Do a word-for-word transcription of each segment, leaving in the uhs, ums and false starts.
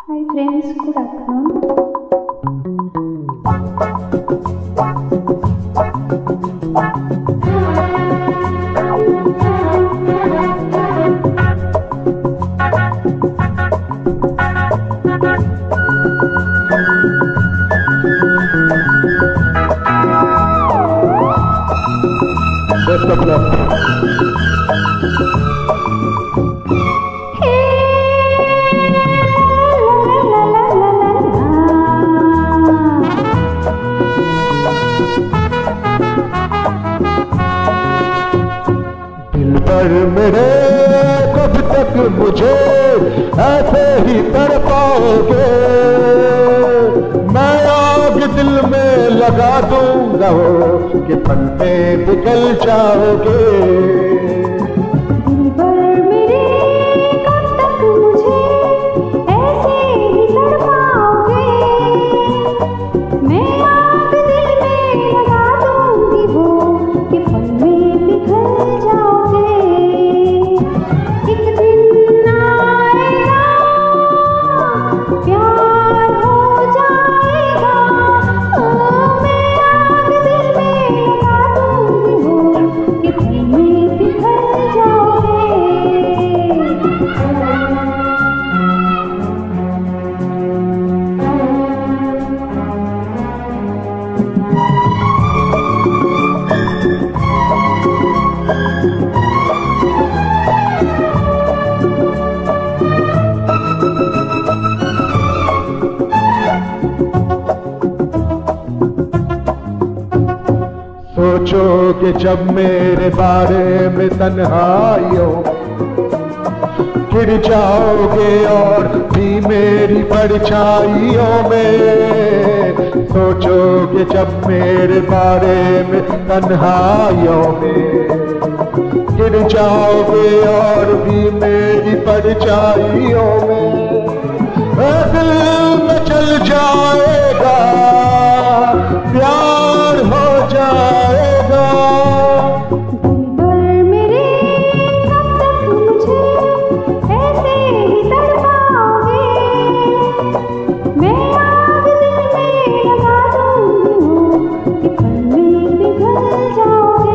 Hi friends, good afternoon. Best of luck. पर मेरे कब तक मुझे ऐसे ही तड़पाओगे? मैं आग दिल में लगा दूंगा कि पल में पिघल जाओगे। सोचो कि जब मेरे बारे में तन्हाइयों गिर जाओगे और भी मेरी परछाइयों में। सोचो कि जब मेरे बारे में तन्हाइयों में गिर जाओगे और भी मेरी परछाइयों में। दिल में चल जाएगा प्यार हो जाएगा। दिलबर मेरे कब तक मुझे ऐसे ही तड़पाओगे? मैं आग दिल में लगा दूंगी कि पल में पिघल जाओगे।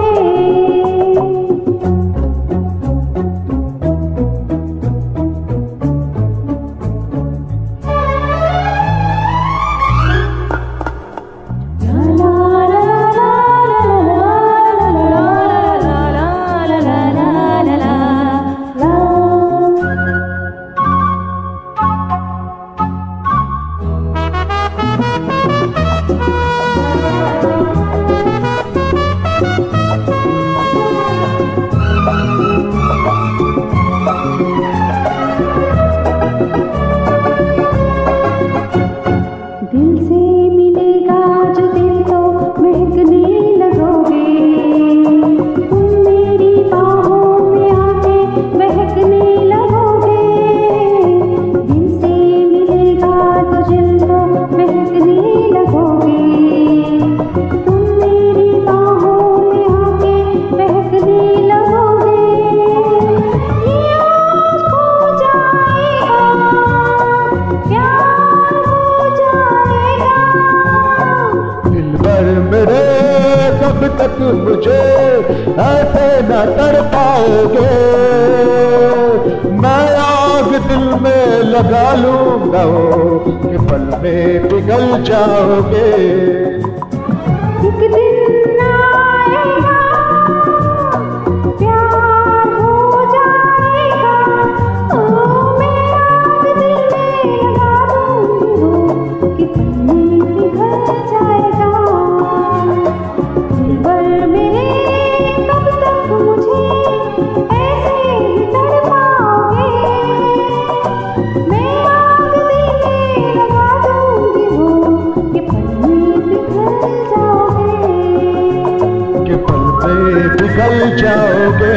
दिल से मिलेगा जो दिल तो महकने लगोगे। तुम मेरी बाहों में आके महकने लगोगे। दिल से मिलेगा तो दिल तो महकने लगोगे। तुम मेरी बाहों में आके महकने लगोगे। ये आज खो जाएगा प्यार हो जाएगा। दिलबर मेरे कब तक मुझे ऐसे न तड़पाओगे? मैं आग दिल में लगा लूंगा कि पल में पिघल जाओगे। एक दिन आएगा प्यार हो जाएगा। ओ मैं आग दिल में लगा दूंगी कि पल में पिघल जाएगा। दिलबर मेरे कब तक मुझे ऐसे ही तड़पाओगे? मैं आग दिल में लगा दूंगी कि पल में पिघल जाओगे। कि पल में पिघल जाओगे।